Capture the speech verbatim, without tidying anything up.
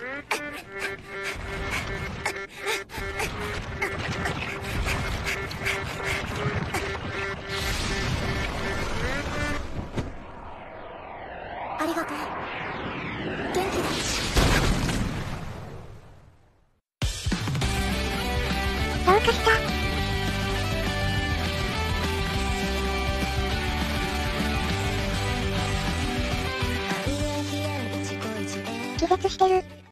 ありがとう。元気だ。 どうかした？気絶してる。